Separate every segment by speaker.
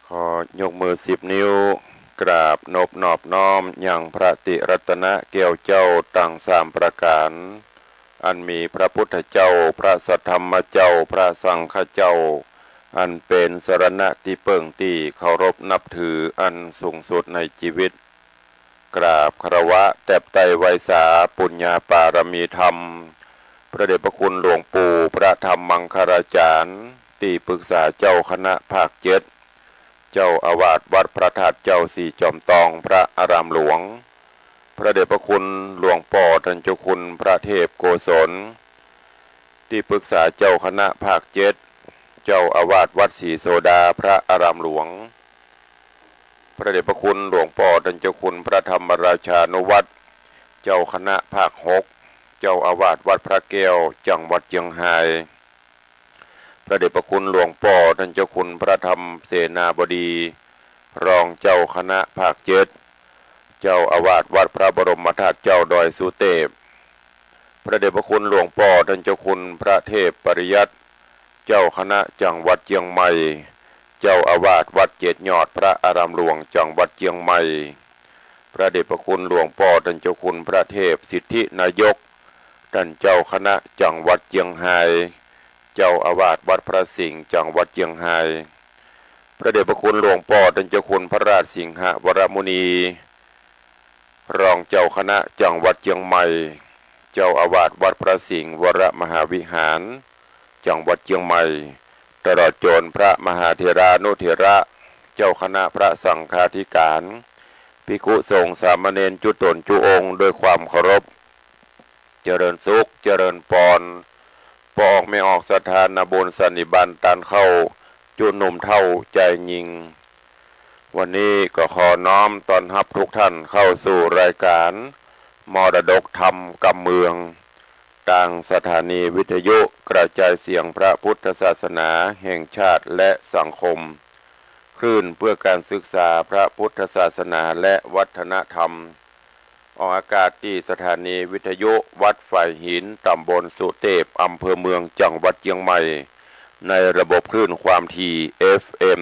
Speaker 1: ขอยกมือ10 นิ้วกราบนบนอบน้อมอย่างพระติรัตนแก้วเจ้าตั้ง3 ประการอันมีพระพุทธเจ้าพระสัทธรรมเจ้าพระสังฆเจ้าอันเป็นสรณะที่เปิ่งที่เคารพนับถืออันสูงสุดในชีวิตกราบคารวะแตบไตรไวสาปุญญาปารมีธรรมพระเดชพระคุณหลวงปู่พระธรรมมังคลาจารย์ที่ปรึกษาเจ้าคณะภาค7เจ้าอาวาสวัดพระธาตุเจ้าสี่จอมตองพระอารามหลวงพระเดชพระคุณหลวงพ่อท่านเจ้าคุณพระเทพโกศลที่ปรึกษาเจ้าคณะภาค7เจ้าอาวาสวัดศรีโสดาพระอารามหลวงพระเดชพระคุณหลวงพ่อท่านเจ้าคุณพระธรรมราชานุวัตรเจ้าคณะภาค6เจ้าอาวาสวัดพระแก้วจังหวัดเชียงรายพระเดชพระคุณหลวงพ่อท่านเจ้าคุณพระธรรมเสนาบดีรองเจ้าคณะภาค7เจ้าอาวาสวัดพระบรมธาตุเจ้าดอยสุเทพพระเดชพระคุณหลวงพ่อท่านเจ้าคุณพระเทพปริยัติเจ้าคณะจังหวัดเชียงใหม่เจ้าอาวาสวัด7 ยอดพระอารามหลวงจังหวัดเชียงใหม่พระเดชพระคุณหลวงพ่อท่านเจ้าคุณพระเทพสิทธินายกท่านเจ้าคณะจังหวัดเชียงรายเจ้าอาวาสวัดพระสิงห์จังหวัดเชียงรายพระเดชพระคุณหลวงพ่อท่านเจ้าคุณพระราชสิงหวรมุนีรองเจ้าคณะจังหวัดเชียงใหม่เจ้าอาวาสวัดพระสิงห์วรมหาวิหารจังหวัดเชียงใหม่ตลอดจนพระมหาเถรานุเถระเจ้าคณะพระสังฆาธิการภิกขุสงฆ์สามเณรจุตนจุองค์ด้วยความเคารพเจริญสุขเจริญพรปอกไม่ออกสถานบุญสันนิบาตตันเข้าจุหนุ่มเท่าใจยิงวันนี้ก็ขอน้อมต้อนรับทุกท่านเข้าสู่รายการมรดกธรรมกำเมืองทางสถานีวิทยุกระจายเสียงพระพุทธศาสนาแห่งชาติและสังคมคลื่นเพื่อการศึกษาพระพุทธศาสนาและวัฒนธรรมออกอากาศที่สถานีวิทยุวัดฝ่ายหินตำบลสุเทพอำเภอเมืองจังหวัดเชียงใหม่ในระบบคลื่นความถี่ FM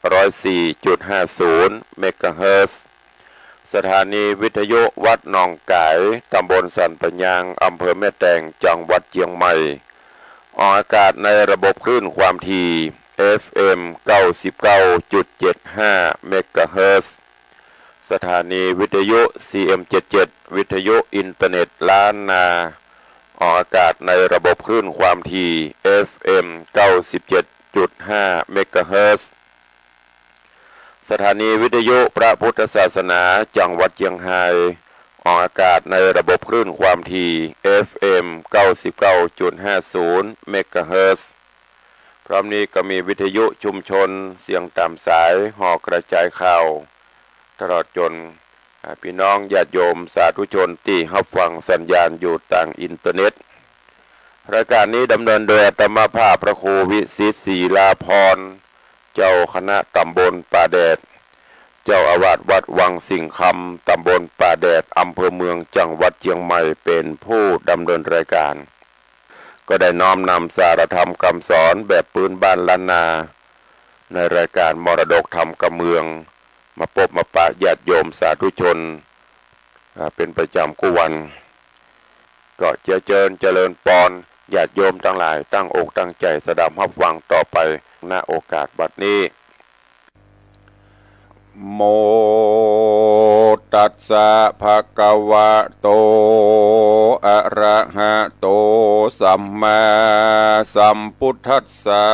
Speaker 1: 104.50 เมกะเฮิรตซ์สถานีวิทยุวัดหนองกายตำบลสันปะยางอำเภอแม่แตงจังหวัดเชียงใหม่ออกอากาศในระบบคลื่นความถี่ FM 99.75 เมกะเฮิรตซ์สถานีวิทยุ CM77 วิทยุอินเทอร์เน็ตล้านนาออกอากาศในระบบคลื่นความถี่ FM 97.5 เมกะเฮิรตซ์สถานีวิทยุพระพุทธศาสนาจังหวัดเชียงรายออกอากาศในระบบคลื่นความถี่ FM 99.50 เมกะเฮิรตซ์พร้อมนี้ก็มีวิทยุชุมชนเสียงตามสายห่อกระจายข่าวตลอดจนพี่น้องญาติโยมสาธุชนที่รับฟังสัญญาณอยู่ทางอินเทอร์เน็ตรายการนี้ดำเนินโดยอาตมาภาพพระครูวิสิตศรีลาภรณ์เจ้าคณะตำบลป่าแดดเจ้าอาวาสวัดวังสิงห์คำตำบลป่าแดดอำเภอเมืองจังหวัดเชียงใหม่เป็นผู้ดำเนินรายการก็ได้น้อมนำสารธรรมคำสอนแบบพื้นบ้านล้านนาในรายการมรดกธรรมกำเมืองมาพบมาปะญาติโยมสาธุชนเป็นประจำกุวันก็เจริญปอนญาติโยมทั้งหลายตั้งอกตั้งใจสดับรับฟังต่อไปณโอกาสบัดนี้โมตัสสะภะคะวะโตอะระหะโตสัมมาสัมพุทธัสสะ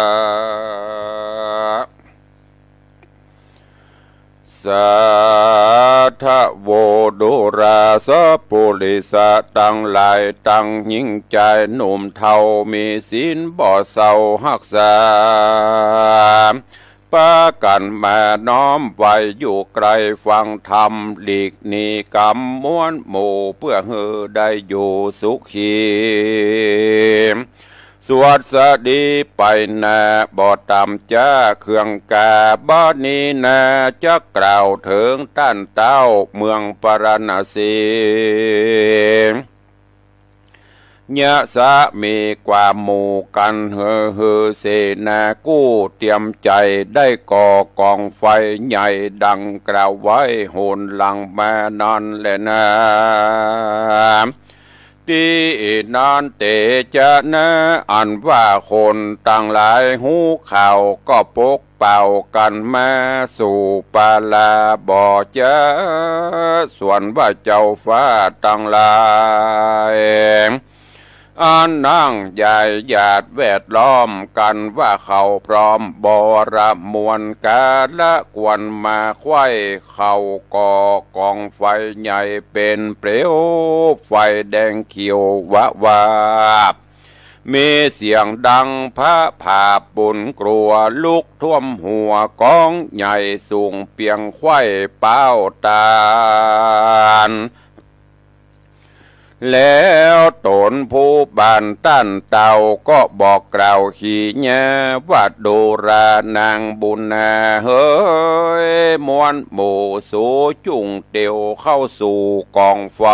Speaker 1: สัทธโวดุราสปุริสะตั้งหลายตั้งยิ่งใจหนุ่มเทามีศีลบ่เศร้าหักษาปะกันมาน้อมไว้อยู่ไกลฟังธรรมหลีกหนีกรรมม้วนหมู่เพื่อให้ได้อยู่สุขีสวดสดีไปนาบ่ตำจ้าเครื่องกาบ่นี้นาจะกล่าวถึงต้านเต้าเมืองปารณสียะสะมีความหมู่กันเฮอเสนากู้เตรียมใจได้ก่อกองไฟใหญ่ดังกล่าวไว้โหนหลังมานานแลนะตีนานเตจะนะอันว่าคนต่างหลายหูข่าวก็ปกเป่ากันมาสู่ปาลาบ่อเจอส่วนว่าเจ้าฟ้าต่างหลายอันนั่งใหญ่หยาดแวดล้อมกันว่าเขาพร้อมบรมวลกาละกวนมาไขว้เขาก่อกองไฟใหญ่เป็นเปลวไฟแดงเขียววะวาบมีเสียงดังพระผาปุนกลัวลุกท่วมหัวกองใหญ่สูงเปียงไขว้เป้าตาลแล้วตนผู้บานตั้นเต่าก็บอกกล่าวขี้แย่ว่าโดรานางบุญนาเฮ้ยมวนหมู่สูจุงเตียวเข้าสู่กองไฟ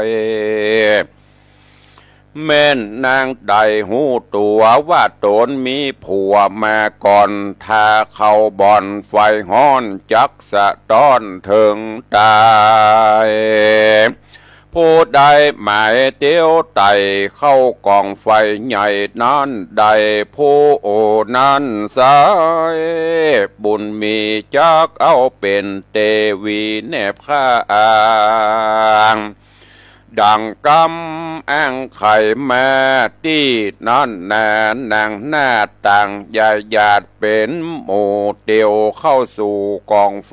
Speaker 1: แม่นนางใดหูตัวว่าตนมีผัวมาก่อนถ้าเข้าบ่อนไฟห้อนจักสะต้อนถึงตายผู้ใดหมายเตี้ยวไต่เข้ากองไฟใหญ่นั้นใดผู้โอนั้นสายบุญมีจักเอาเป็นเตวีแนบข้างดังกำอ้างไข่แม่ที่นั่นแน่นางหน้าต่างยาหยาดเป็นหมู่เตียวเข้าสู่กองไฟ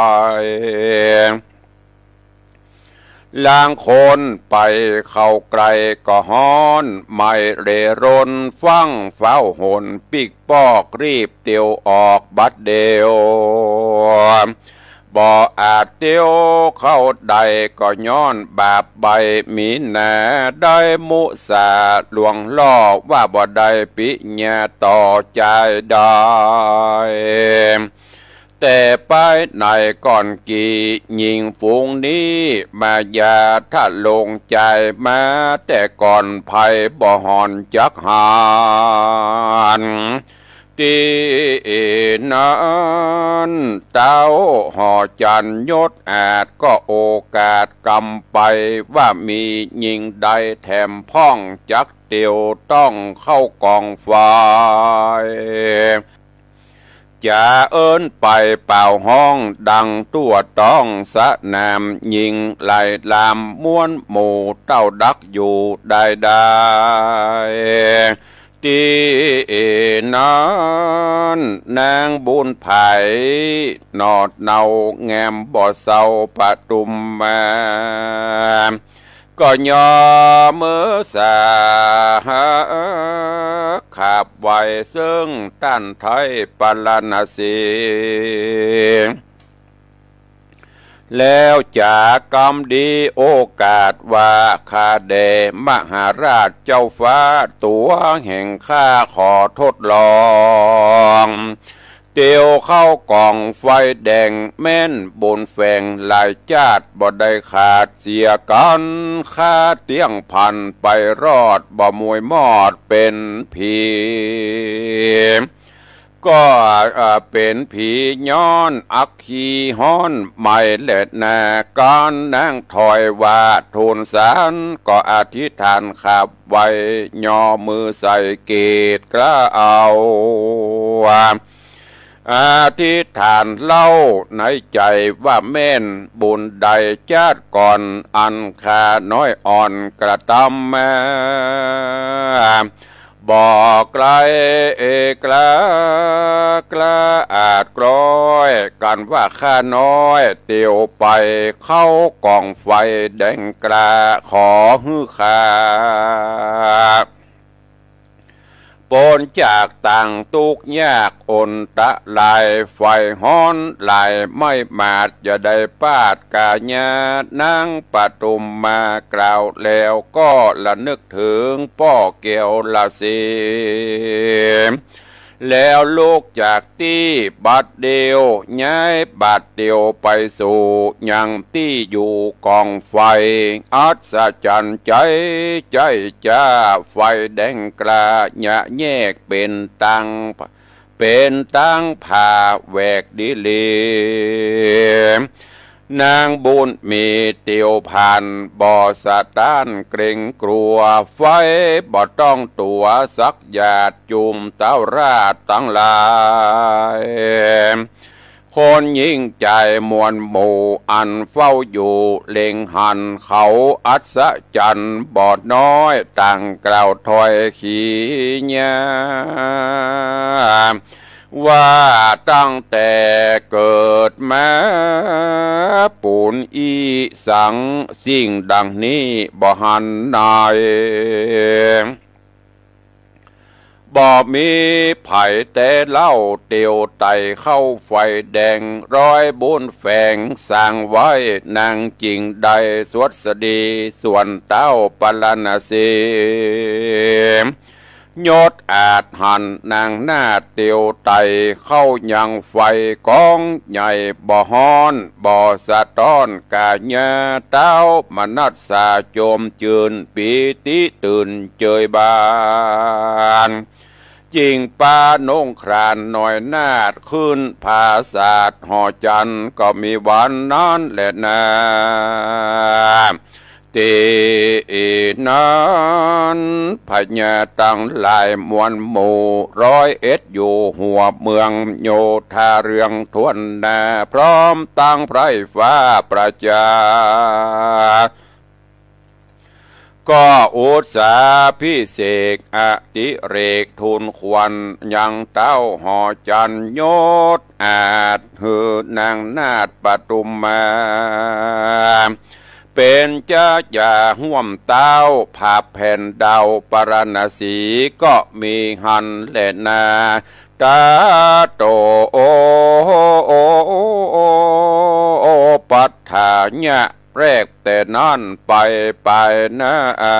Speaker 1: ลางคนไปเข้าไกลก็ฮ้อนไม่เร่ร่นฟังเฝ้าหนปิกปอกรีบเตียวออกบัดเดียวบ่อาจเตียวเข้าใดก็ย้อนบาปใบมีแน่ได้มุสาหลวงล่อว่าบ่ได้ปิญาต่อใจได้แต่ไปไหนก่อนกี่ยิงฝูงนี้มาอย่าถ้าลงใจมาแต่ก่อนภัยบ่หอนจักหานตีนั้นเต้าห่อจันยศอาจก็โอกาสกำไปว่ามียิงใดแถมพ่องจักเตียวต้องเข้ากองไฟจะเอิ้นไปเป่าห้องดังตัวต้องสะนามยิงไหลลามม้วนหมู่เต้าดักอยู่ได้ตีนั้นนางบุญไผ่นอดเนาแงมบ่อเศร้าปะตุมมาก็ยอมือสาขับไว้ซึ่งต้านไทยปลนาสีแล้วจากกรรมดีโอกาสว่าข้าแด่มหาราชเจ้าฟ้าตัวแห่งข้าขอทดลองเตียวเข้ากองไฟแดงแม่นบนแฝงหลายจาดบ่ได้ขาดเสียกันข้าเตียงพันไปรอดบ่มวยมอดเป็นผีก็เป็นผีย้อนอักขีฮ้อนไม่เล็ดนาการนั่งถอยว่าทูลสารก็อธิษฐานขับไว้ย่อมือใส่เกตกระเอาอธิษฐานเล่าในใจว่าแม่นบุญใดชาติก่อนอันคาน้อยอ่อนกระทำมาบอกไกลกละอาจกร้อยกันว่าข้าน้อยเตียวไปเข้ากองไฟแดงกระขอฮื้อข้าปนจากต่างตุกยากอนตะลายไฟฮ้อนลายไม่มาดอย่าได้ปาดกาญานางปฐุมมากล่าวแล้วก็ละนึกถึงป้อเกี่ยวละสิ
Speaker 2: แล้วลูกจากที่บัดเดียวย้ายบัดเดียวไปสู่ยังที่อยู่กองไฟอัศจรรย์ใจใจจ้าไฟแดงกลาหยะแยกเป็นตังผ่าแหวกดิเลนางบุญมีเตียวพันบ่อสะต้านเกรงกลัวไฟบ่ต้องตัวสักหยาดจุมเต้าราดตั้งหลายคนยิ่งใจมวลหมู่อันเฝ้าอยู่เล็งหันเขาอัศจรรย์บอดน้อยต่างกล่าวถอยขี้ญาว่าตั้งแต่เกิดมาปูนอีสังสิ่งดังนี้บ่หันนายบ่มีไผ่แต่เล่าเตียวไตเข้าไฟแดงร้อยบุญแฝงสร้างไว้นางจริงใดสวดสดีส่วนเต้าปลนาสียศอาจหันนางหน้าเตียวไตเข้ายังไฟกองใหญ่บ่อฮ้อนบ่อสะต้อนกาญาเต้ามนัสสาโจมจืนปีติตื่นเจยบานจิงป้านงครานหน่อยนาดขึ้นภาษาดหอจันก็มีวันนั้นแหละนาตีนั้นพญาตั้งหลายมวลหมู่101อยู่หัวเมืองโยธาเรืองทวนนาพร้อมตั้งไพรฟ้าประจาก็อุตสาพิเศษอติเรกทุนควันยังเต้าหอจันโยธอาจหือนางนาฏปทุมมาเป็นเจ้าอย่าห่วมเต้าภาพแผ่นดาวปรณสีก็มีหันแหลนาตาโตโอปัฏฐาญะแรกแต่นั่นไปนะ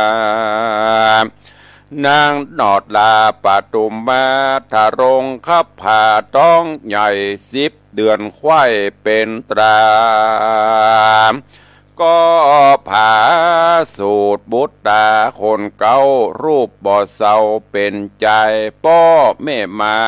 Speaker 2: นางนอดลาปทุมมาทารงขับผ่าต้องใหญ่10 เดือนควายเป็นตราก็ผาสูตรบุตตาคนเก่ารูปบ่อเศร้าเป็นใจป้อแม่มา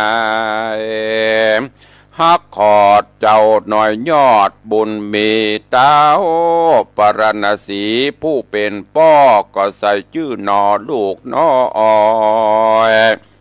Speaker 2: ฮักขอดเจ้าหน่อยยอดบุญมีเต้าปรณสีผู้เป็นป้อก็ใส่ชื่อนอลูกน้อย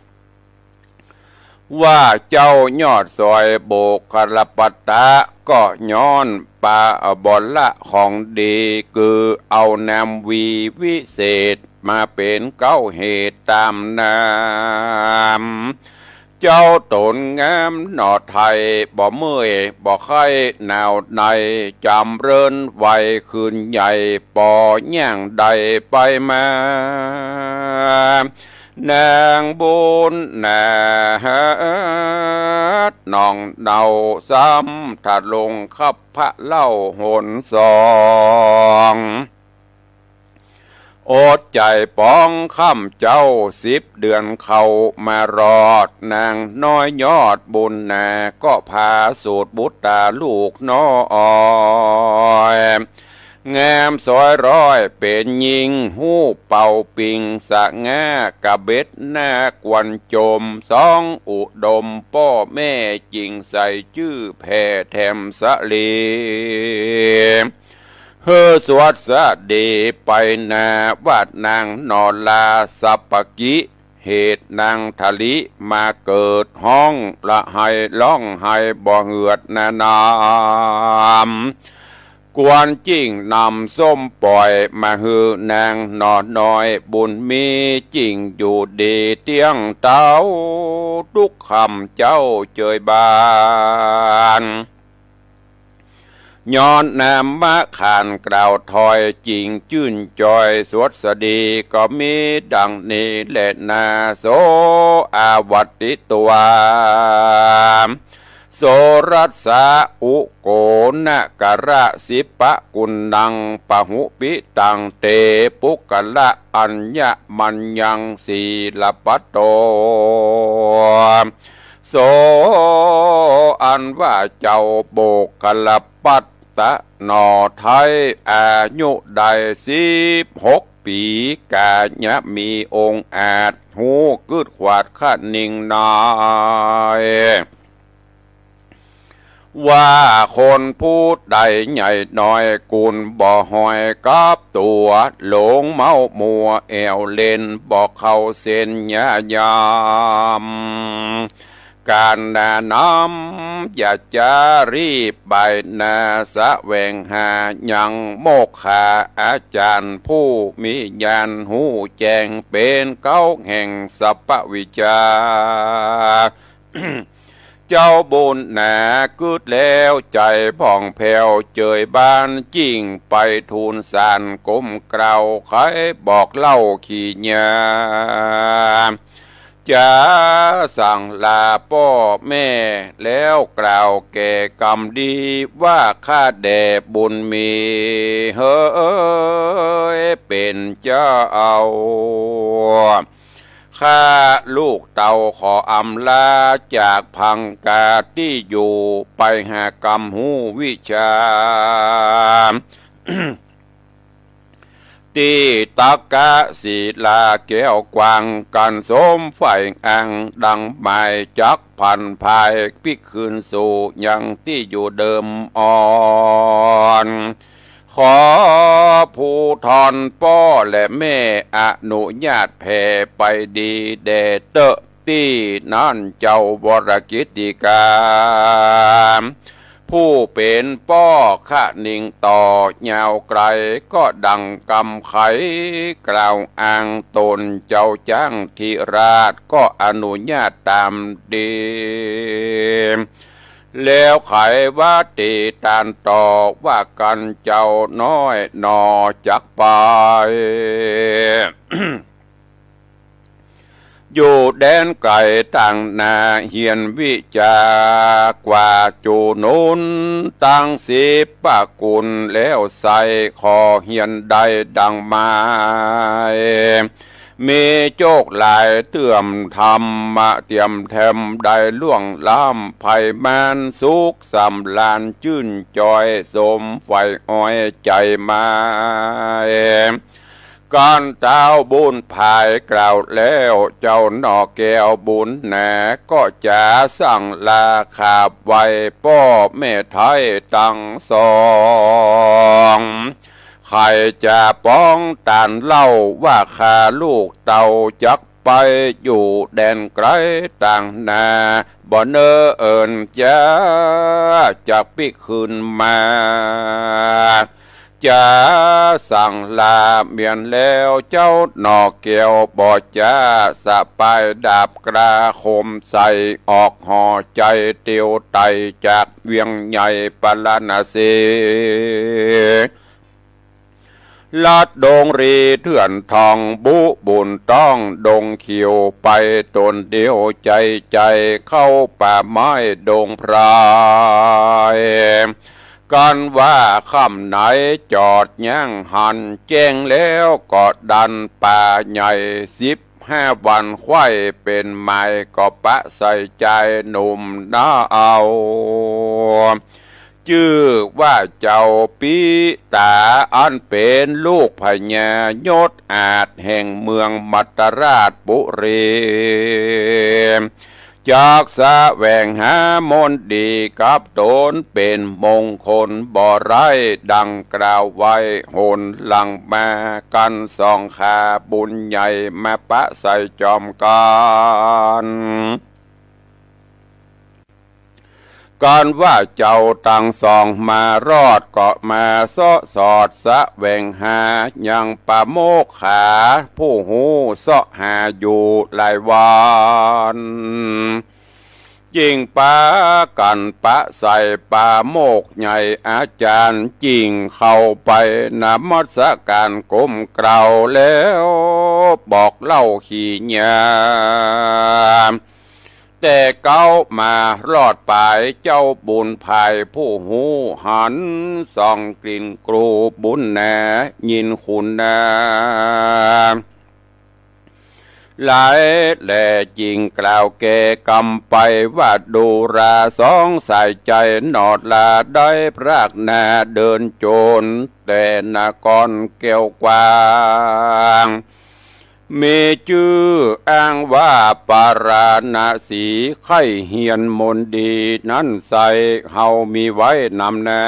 Speaker 2: ว่าเจ้ายอดซอยโบกคลปัตตะก็ย้อนปาบอลละของดีคือเอานำวีวิเศษมาเป็นเก้าเหตุตามนามเจ้าตนงามหนอไทยบ่เมื่อยบ่ไข้หนาวในจำเริญไวคืนใหญ่ปอย่างใดไปมานางบุญนาดน้องเนาซ้ำถ้าลงขับพระเล่าหนสองอดใจป้องค่ำเจ้า10 เดือนเข้ามารอดนางน้อยยอดบุญนาก็พาสูตรบุตตาลูกน้อยงามซอยร้อยเป็นยิงหูเป่าปิงสะงากะเบ็ดหน้ากวนโจม2 อุดมพ่อแม่จริงใส่ชื่อแผ่แถมสะลีเฮอสวัสดีไปนาวาดนางนอลาสัปปกิเหตุนางทะลิมาเกิดห้องละให้ร้องให้บ่เหือดนานามกวนจิ้งนำส้มปล่อยมาฮือนางนอน้อยบุญมีจิ้งอยู่ดีเตียงเต้าทุกคำเจ้าเจยบานย้อนนามมะขานกล่าวถอยจริงจื่นจอยสวดสดีก็มีดังนี้แหละนาโสอาวัติตัวโสรัสสะอุโกนะกะระสิปะกุณังปะหุปิตังเตปุกะละอัญญมัญญังสีลปัตโตโสอันว่าเจ้าโบกกลปัตตะนอไทยอายุได้16 ปีกาญะมีองค์อาจหูกึดขวาดขะนิ่งนายว่าคนพูดใดใหญ่น้อยกุนบ่หอยกับตัวหลงเมามัวแอวเล่นบอกเข้าเส้นยายามการนาน้ำอย่าจะรีบใบนาสะแวงหายังโมกขาอาจารย์ผู้มีญาณหูแจ้งเป็นเก้าแห่งสัพพวิชา เจ้าบุญหนากึดแล้วใจผ่องแผ้วเจยบ้านจิ้งไปทูลสารก้มเกล่าวใครบอกเล่าขี้ยาจะสั่งลาพ่อแม่แล้วกล่าวแก่กรรมดีว่าข้าแด่บุญมีเฮ้ยเป็นเจ้าเอาข้าลูกเต่าขออำลาจากพังกาที่อยู่ไปหากรรมหูวิชา ตีตักกะศีลาแก้วกวางกันสมไฟอังดังหมายจักพันภายพิคืนสู่ยังที่อยู่เดิมอ่อนขอผู้ทอนพ่อและแม่อนุญาตแผ่ไปดีแด่เตอะที่นั่นเจ้าบรกิติกาผู้เป็นป้อขะนิ่งต่อยาวไกลก็ดังกำไขกล่าวอ้างตนเจ้าจ้างธิราชก็อนุญาตตามดีแล้วไขว่าตีตานต่อว่ากันเจ้าน้อยนอจักไป อยู่แดนไก่ต่างนาเฮียนวิจากว่าจูนุนตั้งสิบปะกุลแล้วใส่คอเฮียนใดดังไม้มีโจกหลายเตื่อมธรรมะเตรียมแถมได้ล่วงล้ำภัยมันสุขสำลานชื่นจอยสมไฟอ้อยใจมาก่อนเจ้าบุญภายกล่าวแล้วเจ้าหนอแก้วบุญแหนก็จะสั่งลาขาบไว้พ่อแม่ไทยตั้งสองใครจะป้องตานเล่าว่าข้าลูกเต่าจักไปอยู่แดนไกลต่างนาบ่เนอเอิญจะจากปิคืนมาจะสั่งลาเมียนแล้วเจ้าหนอเกี่ยวบ่จะสะปายดาบกระคมใส่ออกห่อใจเตียวไตจากเวียงใหญ่ปลานาเสลัดดงรีเถื่อนทองบุบุญต้องดงเขียวไปตนเดียวใจเข้าป่าไม้ดงพรายกันว่าค่ำไหนจอดย่างหันแจ้งแล้วก็ดันป่าใหญ่15 วันไข่เป็นไม้ก็ปะใส่ใจหนุ่มน้าเอาชื่อว่าเจ้าปีตาอันเป็นลูกพญายศอาจแห่งเมืองมัตตราชบุรีจากสะแวงหามนดีกับตนเป็นมงคลบ่ไรดังกล่าวไว้โหนหลังมากันสองขาบุญใหญ่มาปะใส่จอมกันการว่าเจ้าตังสองมารอดเกาะมาซอสอดสะแวงหายังปะโมกขาผู้หูซอหาอยู่หลายวันจิงปะกันปะใส่ปะโมกใหญ่อาจารย์จิงเข้าไปนมัสการก้มเกล่าวแล้วบอกเล่าขี้ยาแต่เก้ามารอดไปเจ้าบุญภายผู้หูหันส่องกลิ่นกรูบุญแหนยินคุณนาหลายแหล่จริงกล่าวแก่กำไปว่าดูราสองสายใจนอดลาได้พรากนาเดินโจรแต่นากรแก้วกว้างมีชื่ออ้างว่าปาราณสีไข่เฮียนมนดีนั้นใส่เฮามีไว้นำนา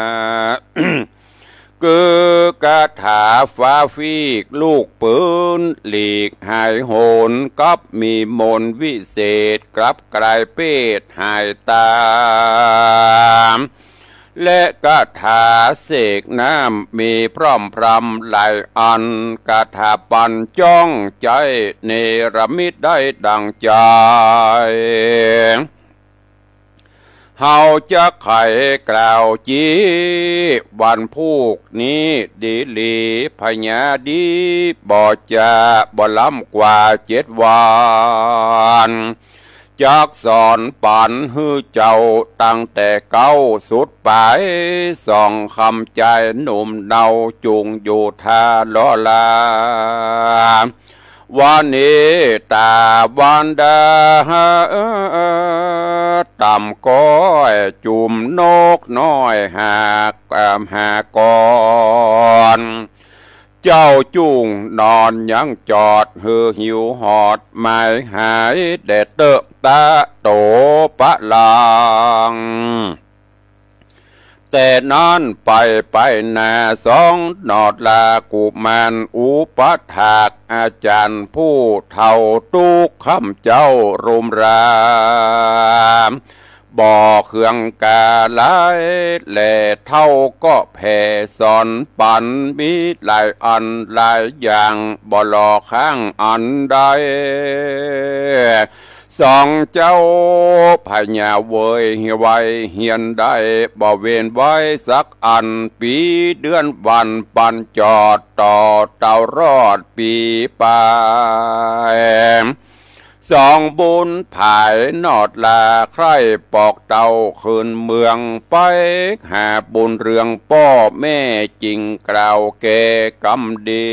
Speaker 2: คือกระถาฟ้าฟีกลูกปืนหลีกหายโหนกับมีมนวิเศษกลับกลายเป็ดหายตามและกระถาเสกน้ำมีพร้อมพรำหลายอันกระถาปันจ้องใจเนรมิตได้ดังใจเฮาจะไขกล่าวจีวันพูกนี้ดีลีพญาดีบ่จะบ่ล้ำกว่า7 วันจากสอนปันฮือเจ้าตั้งแต่เก้าสุดปลายส่องคำใจหนุ่มเนาจุงอยู่ท่าล้อลาวันนี้ตาวันดาต่ำก้อยจุ่มนกน้อยหากอนเจ้าจุงนอนยังจอดหือหิวหอดหมายหายแดดเตอะตาโตปะลางแต่นั้นไปนาสองนอดลากุมารอุปถากอาจารย์ผู้เท่าตุกคำเจ้ารุมรามบ่อเครื่องกาลายแหล่เท่าก็แผ่สอนปันมีหลายอันหลายอย่างบ่หลอกข้างอันใดสองเจ้าพญาเวยไว้เฮียนได้บ่เว้นไว้สักอันปีเดือนวันปันจอดต่อเต่ารอดปีไปสองบุญผายนอดลาใครปอกเต่าคืนเมืองไปหาบุญเรืองพ่อแม่จริงกล่าวแก่กำดี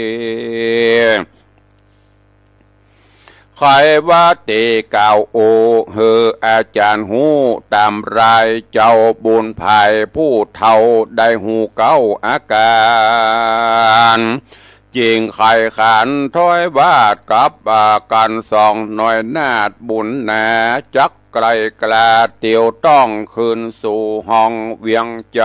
Speaker 2: ใครว่าเตกล่าวโอเฮออาจารย์หูตามรายเจ้าบุญภายผู้เท่าได้หูเก้าอาการจริงไข่ขันถ้อยวาดกับกันสองหน่อยนาดบุญนาจักไกลกลาเตียวต้องคืนสู่ห้องเวียงใจ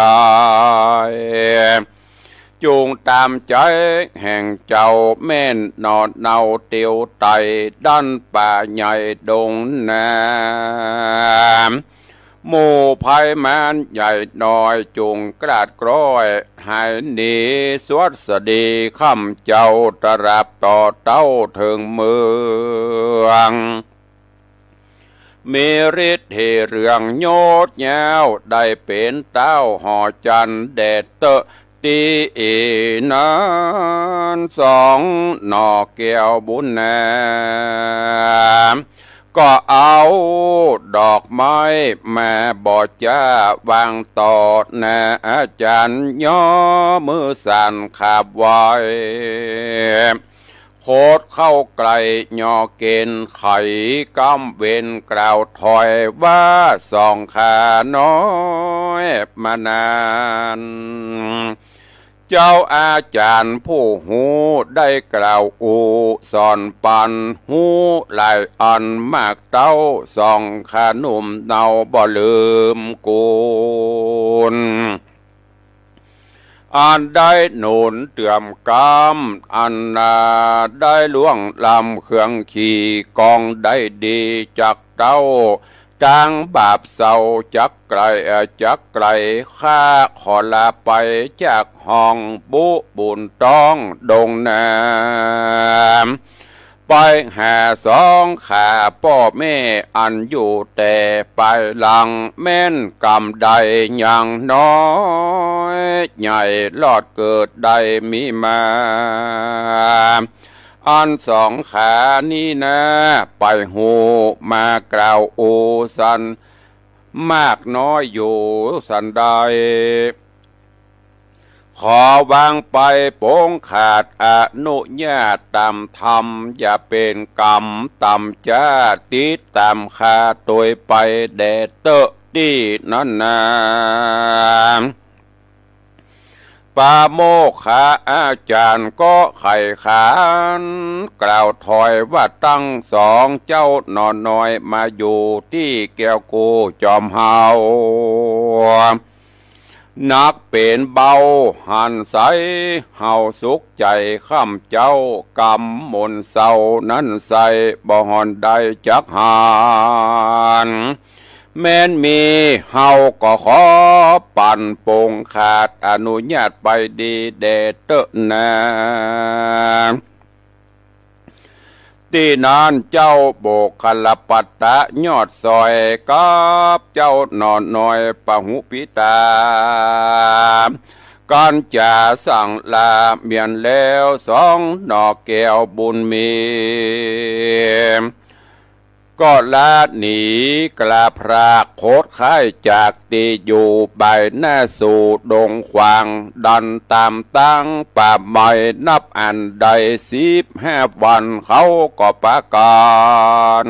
Speaker 2: จูงตามใจแห่งเจ้าแม่นนอดเนาเตียวไตด้านป่าใหญ่ดงน้ำหมู่ภัยมันใหญ่น้อยจุงกราดกร้อยหายหนีสวดสดีคำเจ้าตรับต่อเต้าถึงเมืองมีฤทธิ์เรื่องโยดยาวได้เป็นเต้าห่อจันแดดเตอะตีนั้นสองหน่อแก้วบุญนาก็เอาดอกไม้มาบ่จ้าวางต่อหน้าอาจารย์ย่อมือสั่นขาบไว้โคดเข้าไกลย่อเกณฑ์ไขกำเวนกล่าวถอยว่าสองขาน้อยมานานเจ้าอาจารย์ผู้หูได้กล่าวอูสอนปันหูหลายอันมากเต้าสองขานุ่มเนาบ่ลืมกุลอันได้หนุนเตื่อมกำอันได้ล่วงลำเครื่องขี่กองได้ดีจากเต้าจางบาปเศร้าจักไกลข้าขอลาไปจากห้องบุญต้องดงน้ำไปหาสองขาพ่อแม่อันอยู่แต่ไปหลังแม่นกำใดอย่างน้อยใหญ่ลอดเกิดใดมีมาอันสองขานี้นะไปหูมากล่าวโอสันมากน้อยอยู่สันใดขอวางไปโป้งขาดอนุญาตตามธรรมอย่าเป็นกรรมตามจ้าติดตามคาตัวไปแดดเตอะดีนั่นนาปาโมกขาอาจารย์ก็ไข่ขานกล่าวถอยว่าตั้งสองเจ้านอนน้อยมาอยู่ที่แก้วกูจอมเฮานักเป็นเบาหันใสเฮาสุขใจข้ามเจ้ากำมนเศร้านั้นใส่บ่หอนใดจักหานแม้นมีเฮาก็ขอปั่นปงขาดอนุญาตไปดีเดเตนาที่นานเจ้าโบกขลปัตตะยอดซอยกับเจ้านอนน้อยปะหุปิตาการจะสั่งลาเมียนแล้วสองนอกแก้วบุญมีก็ลาหนีกลาพรากโคตรค่ายจากตีอยู่ใบหน้าสู่ดงควางดันตามตั้งป่าใหม่นับอันใด15 วันเขาก็ประกาศ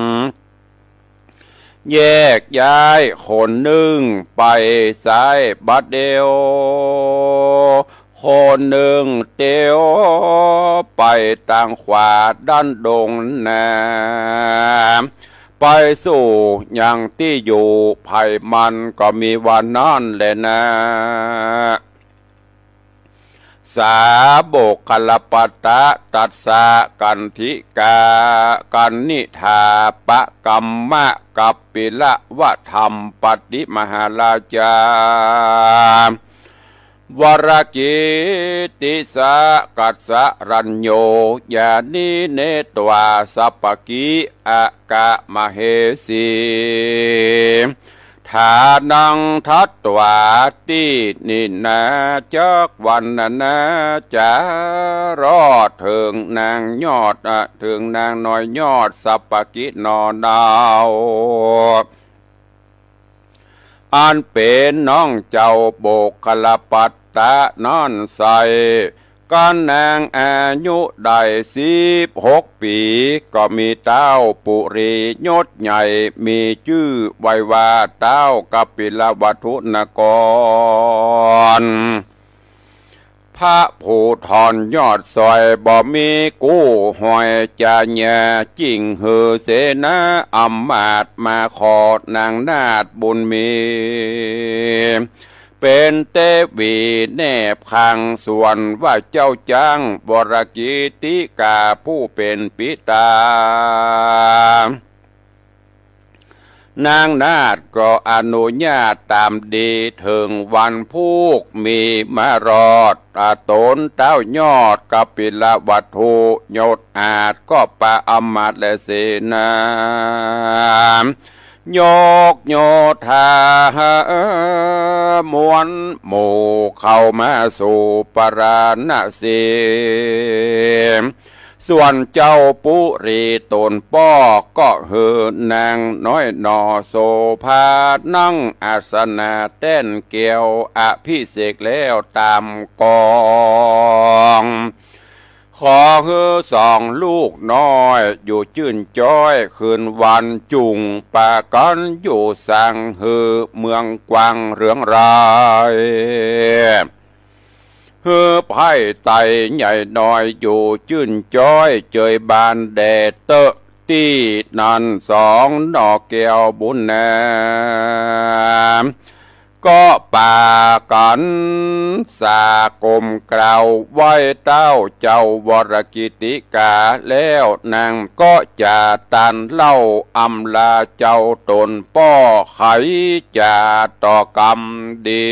Speaker 2: แยกย้ายคนหนึ่งไปซ้ายบัดเดียวคนหนึ่งเตียวไปทางขวาด้านดงนาไปสู่อย่างที่อยู่ไผ่มันก็มีวันนั้นแหละนะสาโบกขลปัตตะตัสสะกันธิกากันนิธาปะกัมมะกัปปิละวะธรรมปฏิมหาราชาวรกิติสะกัสสะรัญโยญาณิเนตวาสัปปกิอากะมะเหสีฐานังทัตวาตินินาจักวันนาจะรอดถึงนางยอดถึงนางน้อยยอดสัปปกินอดาวอันเป็นน้องเจ้าโบกขลปัตตะนอนใสกันนางอายุได้16 ปีก็มีเต้าปุรียศใหญ่มีชื่อไว้ว่าเต้ากัปปิลวัฏุนกรพระผู้ทอนยอดซอยบ่มีกู้หอยจะแย่จิงหือเสนาอำมาตมาขอดนางนาฏบุญมีเป็นเตวีแนบขังส่วนว่าเจ้าจ้างวรกิติกาผู้เป็นปิตานางนาฏก็อนุญาตตามดีถึงวันพูกมีมารอดตนเต้ายอดกัปปิลวัฏุยศอาจก็ปะอมาตและเสนายกโยธามวนหมู่เข้ามาสู่ปราณสีส่วนเจ้าปุรีตนป้อก็เหือนางน้อยนอโสภานั่งอาสนะเต้นเกี่ยวอภิเษกแล้วตามกองขอฮือสองลูกน้อยอยู่จื่นจ้อยคืนวันจุงปากันอยู่สั่งฮือเมืองกวางเรืองรายฮือไผ่ไตใหญ่น้อยอยู่จื่นจ้อยเจยบานแดดเตอะที่นันสองดอกแก้วบุญนาก็ป่ากันสากลมกล่าวไว้เต้าเจ้าวรกิติกาแล้วนางก็จะตันเล่าอำลาเจ้าตนป้อไขจะต่อกรรมดี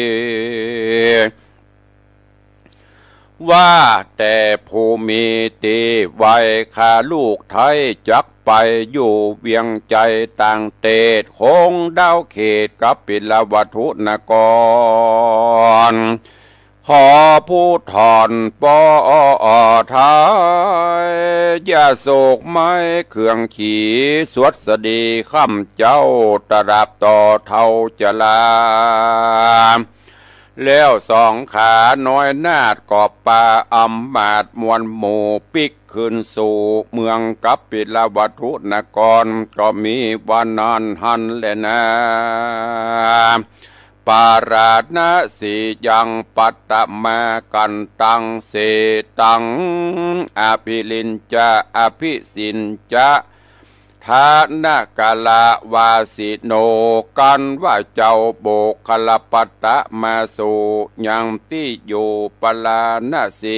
Speaker 2: ว่าแต่ผู้มีตีไว้ข้าลูกไทยจักไปอยู่เวียงใจต่างเตศคงดาวเขตกัปปิลวัฏุนกรขอผู้ถอนปอทายอย่าโศกไม่เครื่องขี่สวดสดีข้ำเจ้าตราบต่อเท่าจะลาแล้วสองขาน้อยนาดกอบปลาอำมาดมวลหมู่ปิกขึ้นสู่เมืองกัปปิลวัตถุนครก็มีวันนั้นหันแลนะปาราณสียังปัตตมากันตังเสตังอภิลินจะอภิสินจะทานกาลาวาสิโนกันว่าเจ้าโบกลปัตตะมาสู่ยังที่อยู่ปลาณสี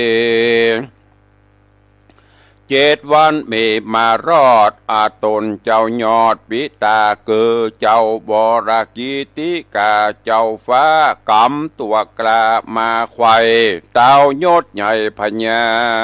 Speaker 2: 7 วันมีมารอดอาตนเจ้ายอดปิตาเกือเจ้าบรกิติกาเจ้าฟ้ากำตัวกลามาไข่เต้ายศใหญ่พญา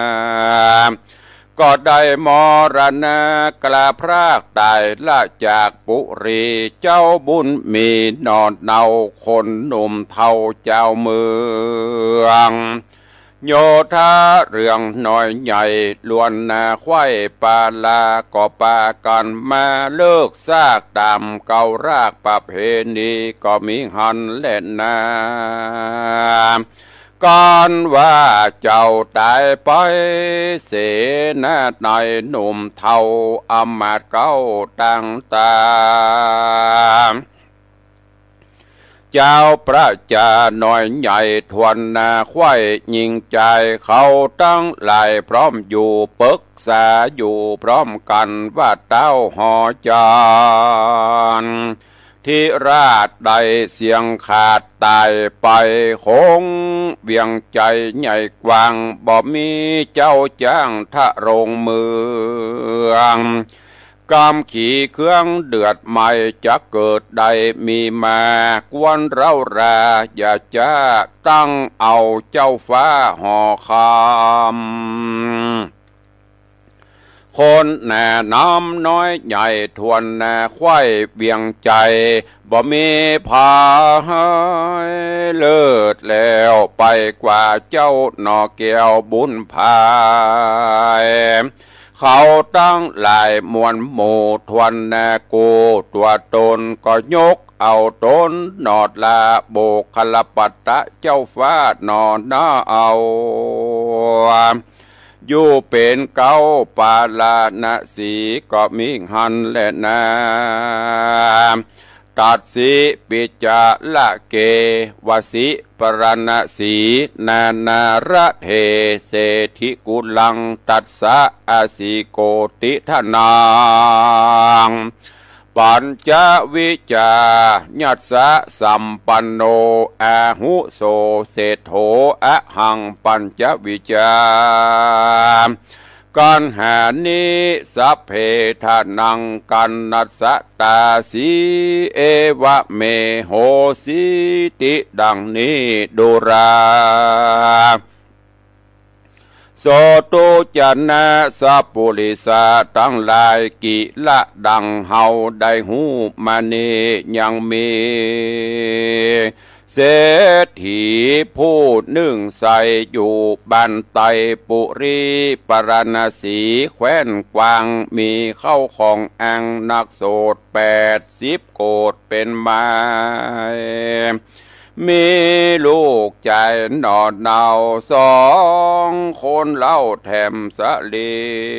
Speaker 2: ก็ได้มรณะกลาพรากตายละจากปุรีเจ้าบุญมีนอนเนาคนหนุ่มเท่าเจ้าเมืองโยธาเรื่องน้อยใหญ่ล้วนนาควายปาลาก็ปากันมาเลิกซากตามเก่ารากประเพณีก็มีหันเล่นนาก่อนว่าเจ้าตายไปเสนาในหนุ่มเท่าอำมาตย์เก้าตั้งตาเจ้าพระจาหน่อยใหญ่ทวนนาควายยิงใจเขาตั้งหลายพร้อมอยู่ปรึกษาอยู่พร้อมกันว่าเต้าหอจานที่ราชใดเสียงขาดตายไปคงเวียงใจใหญ่กว้างบ่มีเจ้าจ้างทะโรงเมืองกำขี่เครื่องเดือดใหม่จะเกิดใดมีมากวนเราราอย่าจะตั้งเอาเจ้าฟ้าห่อคำคนแน่น้ำน้อยใหญ่ทวนแน่ควายเบียงใจบ่มีพายเลิศแล้วไปกว่าเจ้าหนอแก้วบุญพายเขาตั้งหลายมวลหมู่ทวนแน่กูตัวตนก็ยกเอาตนนอดลาโบกลปัตตะเจ้าฟ้านอนหน้าเอาอยู่เป็นเก้าปาลาณสีก็มีหันและนาตัดสิปิจาละเกวสิปรณสีนานาระเทเศธิกุลังตัสสะอาสิโกติทนางปัญจวิจาญัสสะสัมปันโนอาหุโสเศโธอะหังปัญจวิจากันหานิสัพเพทานังกันนัสสตาสีเอวะเมโหสิติดังนี้ดูราโสตุจันนะสัพปุริสาตั้งหลายกิละดังเฮาได้หูมานียังมีเศรษฐีผู้นึ่งใสอยู่บ้านไตปุรีปรณสีแคว้นกวางมีเข้าของอังนักโสด80 โกฏเป็นไม้มีลูกใจหนอดเนา2 คนเล่าแถมสะลี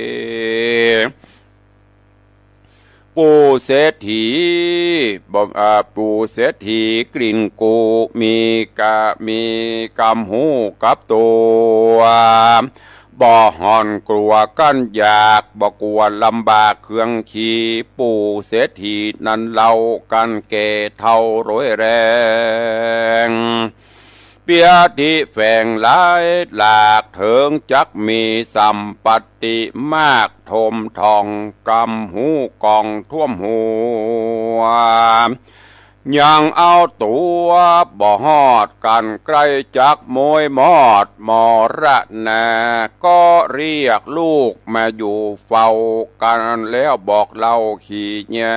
Speaker 2: ปู่เศรษฐีปู่เศรษฐีกลิ่นกูมีกำหูกับตัวบ่ห่อนกลัวกันอยากบ่กลัวลำบากเครื่องขี่ปู่เศรษฐีนั้นเล่ากันแก่เท่าร้อยแรงเปียติแฝงหลายหลากเถิงจักมีสัมปติมากทมทองกำหูกองท่วมหัวยังเอาตัวบ่ฮอดกันใกล้จักมวยมอดมรณะก็เรียกลูกมาอยู่เฝ้ากันแล้วบอกเล่าขี้ยา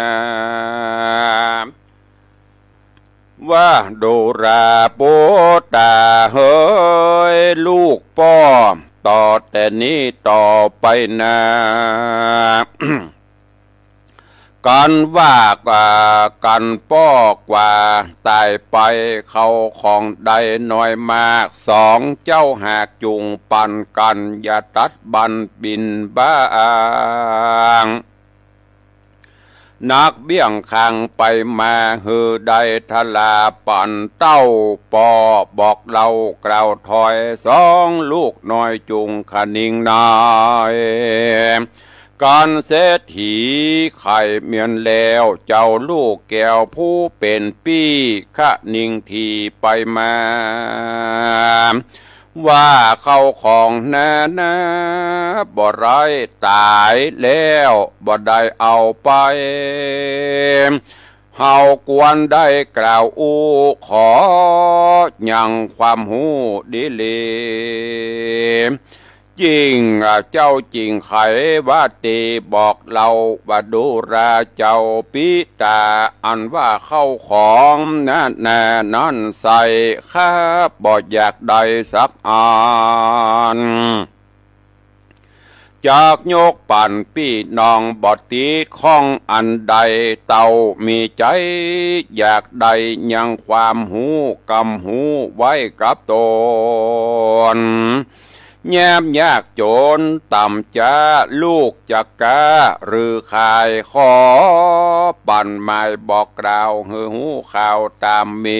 Speaker 2: ว่าดูราโปตาเฮ้ยลูกป้อต่อแต่นี้ต่อไปนะกันว่ากว่ากันป้อกว่าตายไปเขาของใดน้อยมากสองเจ้าหากจุงปันกันอย่าตัดบันบินบ้างนักเบี้ยงคางไปมาฮือใดทลาปั่นเต้าปอบอกเรากล่าวถอยสองลูกน้อยจุงขนิ่งนายการเศรษฐีไข่เมียนแล้วเจ้าลูกแก้วผู้เป็นปี้ขะนิ่งทีไปมาว่าเข้าของนาบ่ไรตายแล้วบ่ได้เอาไปเฮากวนได้กล่าวอู้ขอยังความหูดีเลยจริงเจ้าจริงไขว่าตีบอกเราว่าดูราเจ้าปิตาอันว่าเข้าของนั่นใส่ข้าบ่อยากได้สักอันจากโยกปั่นพี่น้องบอดตีข้องอันใดเต่ามีใจอยากใดยังความหูกำหูไว้กับตนแย้มยากโจรต่ำจ้าลูกจักกะหรือขายขอปั่นไม้บอกกล่าวหือหูข่าวตามมี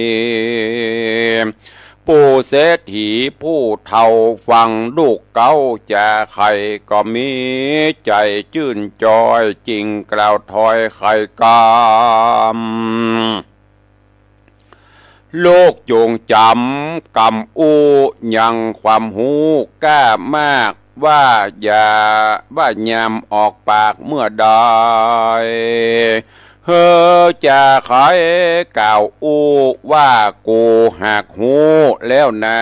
Speaker 2: ผู้เศรษฐีผู้เท่าฟังลูกเก้าจะไข่ก็มีใจชื่นจอยจริงกล่าวถอยไข่กามโลกจงจำกำอูยังความหูกล้ามากว่าอย่าว่ายามออกปากเมื่อใดเฮอจะขายกล่าวอูว่ากูหักหูแล้วนะ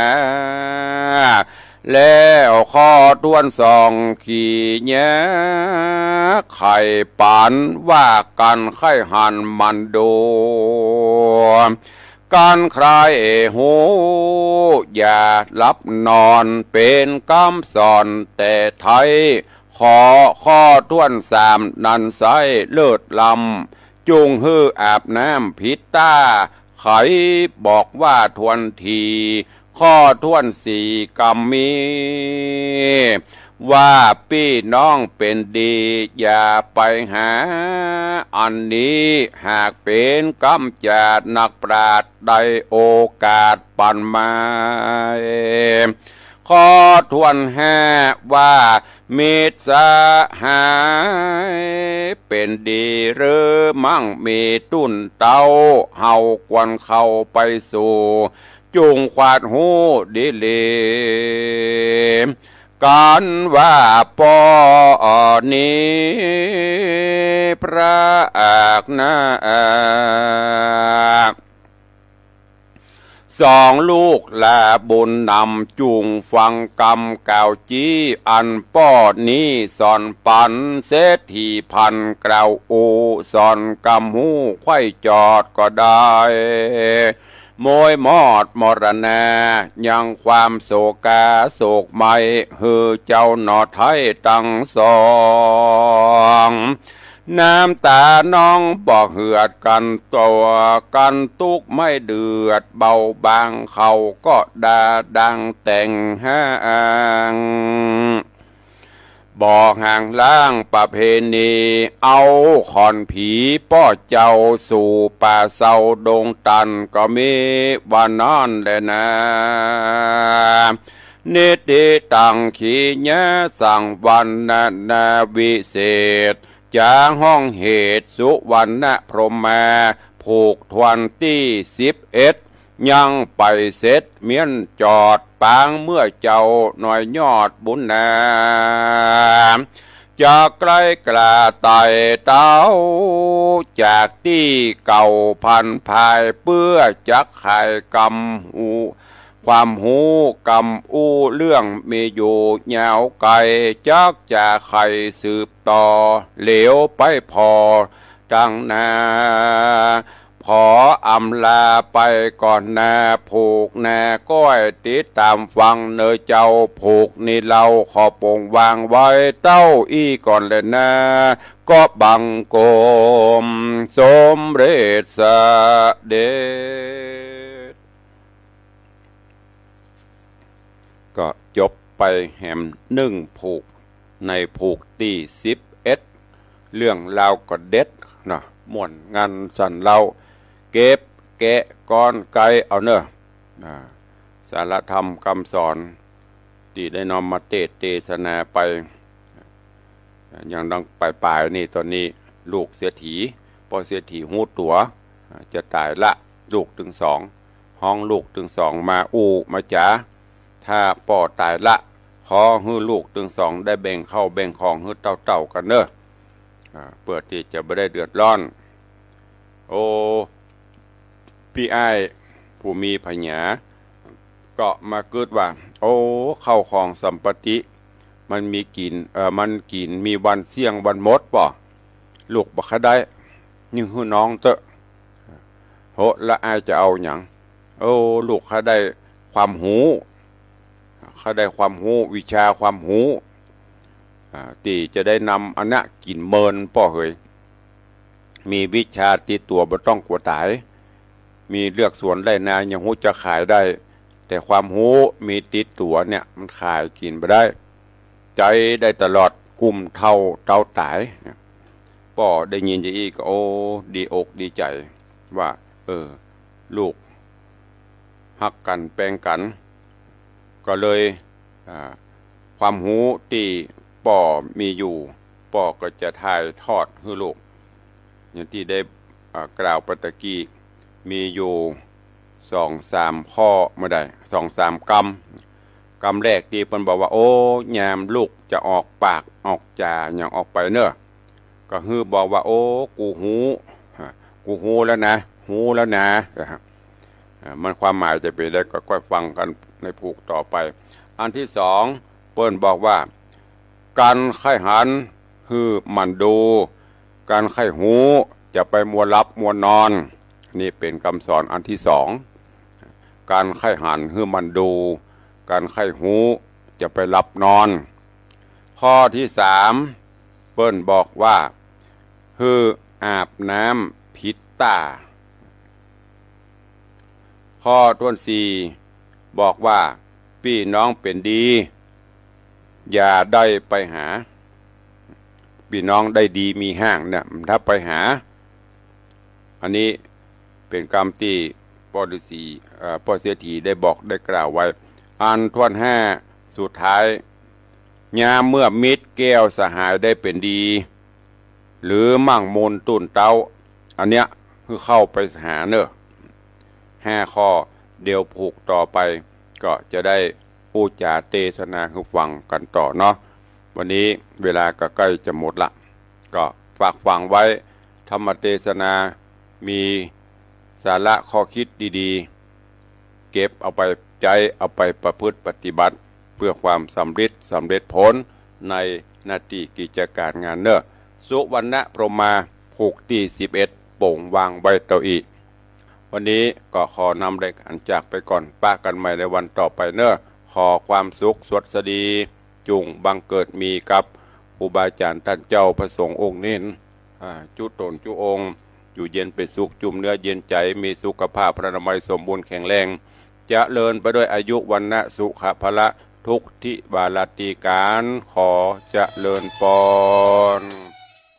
Speaker 2: แล้วข้อด้วนสองขี่แย้ไข่ปานว่ากันไข่หันมันดูการใครหูอย่าลับนอนเป็นคำสอนแต่ไทยขอข้อท้วนสามนันไซเลิศลำจุงฮืออาบน้ำพิตาไขบอกว่าทวนทีข้อท้วนสี่กำมีว่าพี่น้องเป็นดีอย่าไปหาอันนี้หากเป็นกำจัดนักปราชญ์ได้โอกาสปันมาขอทวนห้าว่ามิตรสหายเป็นดีหรือมั่งมีตุ้นเต้าเฮาควรเข้าไปสู่จุงขวาดหูดีเลยการว่าปอนี้พระอักนาสองลูกและบุญนำจุงฟังกรรมเก่าจี้อันป้อนี้สอนปันเศรษฐีพันกล่าวอูสอนกำหูไข่จอดก็ได้มวยมอดมรณายังความโศกาโศกไม่ฮือเจ้าหนอไทยตั้งสองน้ำตาน้องบอกเหือดกันตัวกันตุกไม่เดือดเบาบางเขาก็ด่าดังแต่งห้างบอกห่างล่างประเพณีเอาขอนผีป้อเจ้าสู่ป่าเศร้าดงตันก็มีวันนอนแลนะนิติตังขีญะสั่งวันนาวิเศษจาห้องเหตุสุวรรณพรหมาผูกทวนที่11ยังไปเสร็จเมียนจอดปางเมื่อเจ้าหน่อยยอดบุญนาจากไกลกล้าไต่เต้าจากที่เก่าพันภายเพื่อจักไข่กำหูความหูกำอู้เรื่องมีอยู่ยาวไกลจักจะไข่สืบต่อเหลวไปพอตั้งนาพพออำลาไปก่อนนาผูกนาก้อยติดตามฟังเนยเจ้าผูกนี่เราขอปงวางไว้เต้าอี้ก่อนเลยนะก็บังโกมสมเด็จเสด็จก็จบไปแหม1ผูกในผูกที่11เรื่องราวก็เด็ดนะม่วนงานสันเราเก็บแกะก้อนไก่เอาเนอะสารธรรมคำสอนที่ได้นำมาเทศนาไปอย่างดังปลายนี่ตอนนี้ลูกเสียถีพอเสียถีหูตัวจะตายละลูกถึง2ห้องลูกถึง2มามาจ๋าถ้าป่อตายละขอฮื้อลูกถึง2ได้แบ่งเข้าแบ่งของฮื้อเต่ากันเนอะเปิดที่จะไม่ได้เดือดร้อนโอ้พี่อ้ายผู้มีพญาก็มาเกิดว่าโอ้เข้าของสัมปติมันมีกินมันกินมีวันเสี่ยงวันมดป่ะลูกบักได้ยิ่งหื้อน้องเตอะโหละอ้ายจะเอาอย่างโอ้ลูกเขาได้ความหูเขาได้ความหูวิชาความหูตีจะได้นำอันนั้นกินเมินป่อเหยมีวิชาติดตัวบ่ต้องกลัวตายมีเลือกสวนได้นายังหูจะขายได้แต่ความหูมีติดตัวเนี่ยมันขายกินไปได้ใจได้ตลอดกุมเท่าตายป่อได้ยินจะอีกโอ้ดีอกดีใจว่าลูกฮักกันแปลงกันก็เลยความหูที่ป่อมีอยู่ป่อก็จะถ่ายทอดให้ลูกอย่างที่ได้กล่าวปตะกี้มีอยู่2-3ข้อเมื่อใด2-3 กรรมแรกที่เพิ่นบอกว่าโอ้ยามลูกจะออกปากออกจาอย่างออกไปเนอะก็คือบอกว่าโอ้กูหูแล้วนะหูแล้วนะมันความหมายจะเป็นได้ก็ค่อยฟังกันในผูกต่อไปอันที่2เพิ่นบอกว่าการไข้หันคือมันดูการไข้หูจะไปมัวรับมัวนอนนี่เป็นคำสอนอันที่2การไข้หันคือมันดูการไข้หูจะไปรับนอนข้อที่3เปิ้นบอกว่าคืออาบน้ำพิษตาข้อที่4บอกว่าพี่น้องเป็นดีอย่าได้ไปหาพี่น้องได้ดีมีห้างเนี่ยถ้าไปหาอันนี้เป็นกรรมที่ปฤษีปเสถีได้บอกได้กล่าวไว้อันท่วน5สุดท้ายยามเมื่อมิตรแก้วสหายได้เป็นดีหรือมั่งมนตุ่นเต้าอันเนี้ยคือเข้าไปหาเนอะ5ข้อเดี๋ยวผูกต่อไปก็จะได้พูดจาเทศนาคือฟังกันต่อเนาะวันนี้เวลาก็ใกล้จะหมดละก็ฝากฟังไว้ธรรมเทศนามีสาระข้อคิดดีๆเก็บเอาไปใจเอาไปประพฤติปฏิบัติเพื่อความสำเร็จผลในหน้าที่กิจการงานเนอะสุวรรณพรหมาผูกที่11โป่งวางใบเตาอีวันนี้ก็ขอนำรายการจากไปก่อนป้ากันใหม่ในวันต่อไปเนอะขอความสุขสวัสดีจุงบังเกิดมีกับครูบาอาจารย์ท่านเจ้าพระสงฆ์องค์นี้จุตนจุองค์อยู่เย็นเป็นสุขจุ่มเนื้อเย็นใจมีสุขภาพพระนามัยสมบูรณ์แข็งแรงจะเลินไปด้วยอายุวันนะสุขภละทุกทิบาลติการขอจะเลินปอน